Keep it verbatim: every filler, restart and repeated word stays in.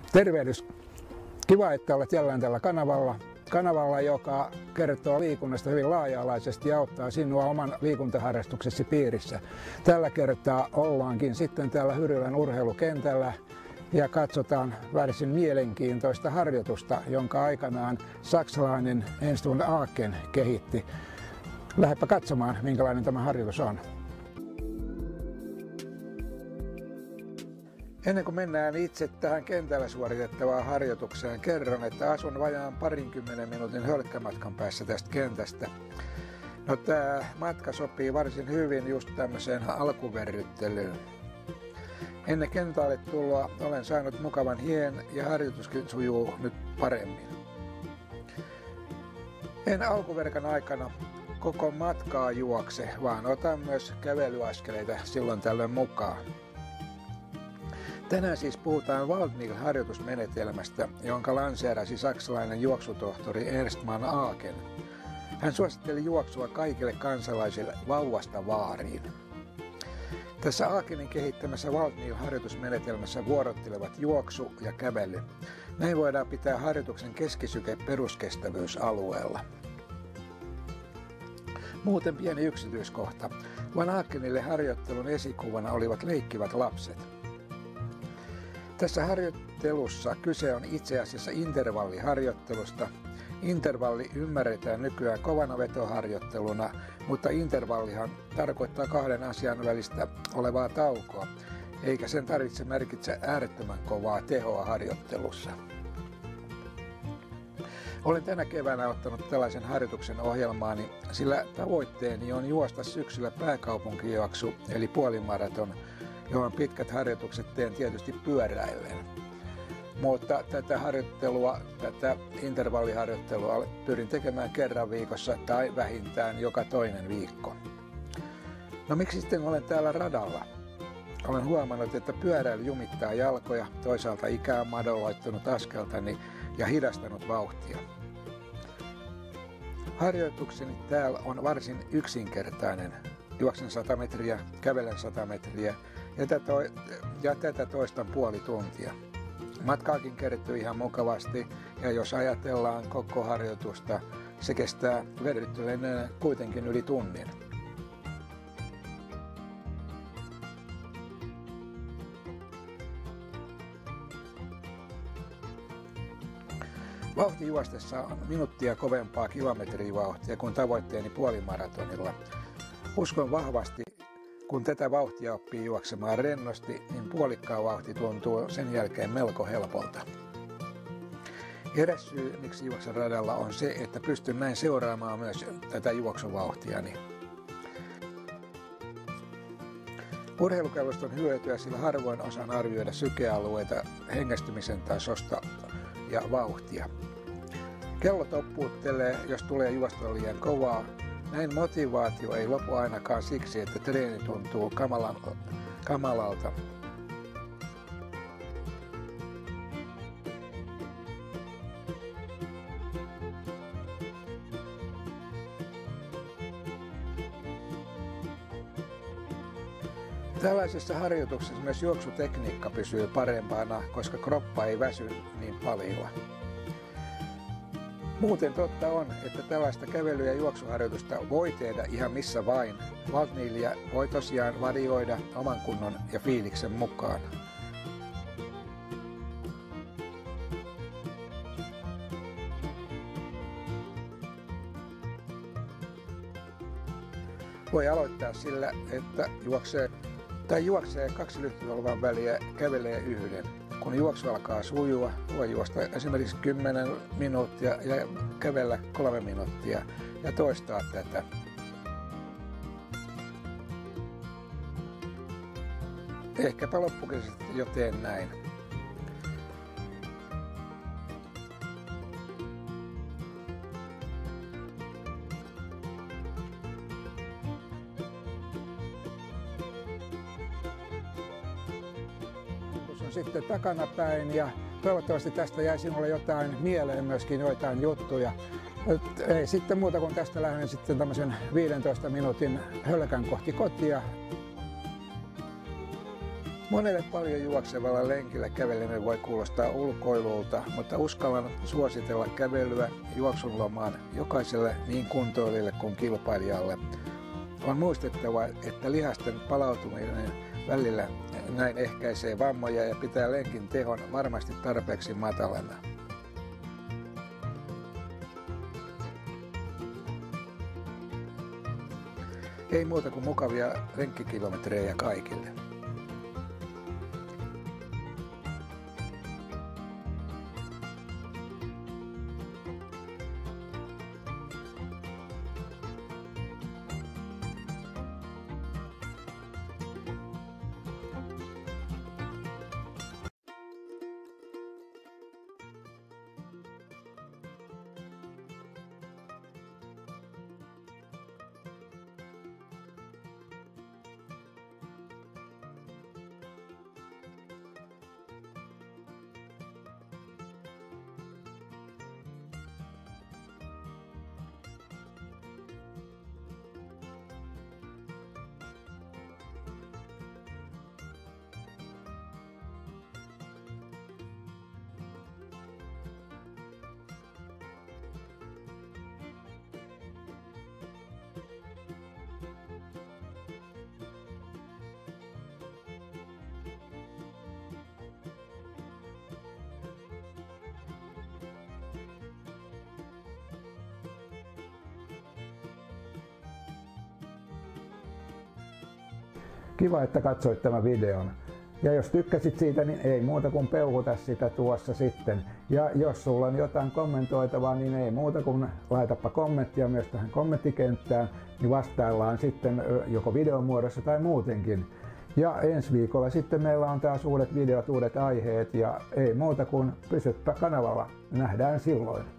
Tervehdys! Kiva, että olet jälleen tällä kanavalla. Kanavalla, joka kertoo liikunnasta hyvin laaja-alaisesti ja auttaa sinua oman liikuntaharrastuksesi piirissä. Tällä kertaa ollaankin sitten täällä Hyrylän urheilukentällä ja katsotaan varsin mielenkiintoista harjoitusta, jonka aikanaan saksalainen Ernst von Aken kehitti. Lähdepä katsomaan, minkälainen tämä harjoitus on. Ennen kuin mennään itse tähän kentällä suoritettavaan harjoitukseen, kerron, että asun vajaan parinkymmenen minuutin hölkkämatkan päässä tästä kentästä. No, tämä matka sopii varsin hyvin just tämmöiseen alkuverryttelyyn. Ennen kentälle tuloa olen saanut mukavan hien ja harjoituskin sujuu nyt paremmin. En alkuverkan aikana koko matkaa juokse, vaan otan myös kävelyaskeleita silloin tällöin mukaan. Tänään siis puhutaan Waldmil-harjoitusmenetelmästä, jonka lanseerasi saksalainen juoksutohtori Ernst von Aken. Hän suositteli juoksua kaikille kansalaisille vauvasta vaariin. Tässä Akenin kehittämässä Waldmil-harjoitusmenetelmässä vuorottelevat juoksu ja kävely. Näin voidaan pitää harjoituksen keskisyke peruskestävyysalueella. Muuten pieni yksityiskohta. Von Akenille harjoittelun esikuvana olivat leikkivät lapset. Tässä harjoittelussa kyse on itse asiassa intervalliharjoittelusta. Intervalli ymmärretään nykyään kovana vetoharjoitteluna, mutta intervallihan tarkoittaa kahden asian välistä olevaa taukoa, eikä sen tarvitse merkitse äärettömän kovaa tehoa harjoittelussa. Olen tänä keväänä ottanut tällaisen harjoituksen ohjelmaani, sillä tavoitteeni on juosta syksyllä pääkaupunkijuoksu eli puolimaraton, johon pitkät harjoitukset teen tietysti pyöräillen. Mutta tätä harjoittelua, tätä intervalliharjoittelua pyrin tekemään kerran viikossa tai vähintään joka toinen viikko. No miksi sitten olen täällä radalla? Olen huomannut, että pyöräily jumittaa jalkoja, toisaalta ikä on madalloittanut askeltani ja hidastanut vauhtia. Harjoitukseni täällä on varsin yksinkertainen. Juoksen sata metriä, kävelen sata metriä ja tätä, ja tätä toistan puoli tuntia. Matkaakin kertyy ihan mukavasti ja jos ajatellaan koko harjoitusta, se kestää verryttelen kuitenkin yli tunnin. Vauhti juostessa on minuuttia kovempaa kilometrivauhtia kuin tavoitteeni puolimaratonilla. Uskon vahvasti, kun tätä vauhtia oppii juoksemaan rennosti, niin puolikkaan vauhti tuntuu sen jälkeen melko helpolta. Eräs syy, miksi juoksen radalla, on se, että pystyn näin seuraamaan myös tätä juoksuvauhtiani. Urheilukäytöstä on hyötyä, sillä harvoin osaan arvioida sykealueita, hengästymisen tasosta ja vauhtia. Kello toppuuttelee, jos tulee juosta liian kovaa. Näin motivaatio ei lopu ainakaan siksi, että treeni tuntuu kamalan, kamalalta. Tällaisessa harjoituksessa myös juoksutekniikka pysyy parempana, koska kroppa ei väsy niin paljon. Muuten totta on, että tällaista kävely- ja juoksuharjoitusta voi tehdä ihan missä vain. Waldmilia voi tosiaan varioida oman kunnon ja fiiliksen mukaan. Voi aloittaa sillä, että juoksee tai juoksee kaksi lyhtytolvan väliä, kävelee yhden. Kun juoksu alkaa sujua, voi juosta esimerkiksi kymmenen minuuttia ja kävellä kolme minuuttia ja toistaa tätä. Ehkäpä loppukesästä jo teen näin. On sitten takanapäin ja toivottavasti tästä jäi sinulle jotain mieleen, myöskin joitain juttuja. Ei sitten muuta kuin tästä lähden sitten tämmöisen viidentoista minuutin hölkän kohti kotia. Monelle paljon juoksevalla lenkillä käveleminen voi kuulostaa ulkoilulta, mutta uskallan suositella kävelyä juoksun lomaan jokaiselle niin kuntoilijalle kuin kilpailijalle. On muistettava, että lihasten palautuminen välillä näin ehkäisee vammoja ja pitää lenkin tehon varmasti tarpeeksi matalana. Ei muuta kuin mukavia lenkkikilometrejä kaikille. Kiva, että katsoit tämän videon. Ja jos tykkäsit siitä, niin ei muuta kuin peuhuta sitä tuossa sitten. Ja jos sulla on jotain kommentoitavaa, niin ei muuta kuin laitapa kommenttia myös tähän kommenttikenttään, niin vastaillaan sitten joko videon muodossa tai muutenkin. Ja ensi viikolla sitten meillä on taas uudet videot, uudet aiheet ja ei muuta kuin pysyppä kanavalla. Nähdään silloin.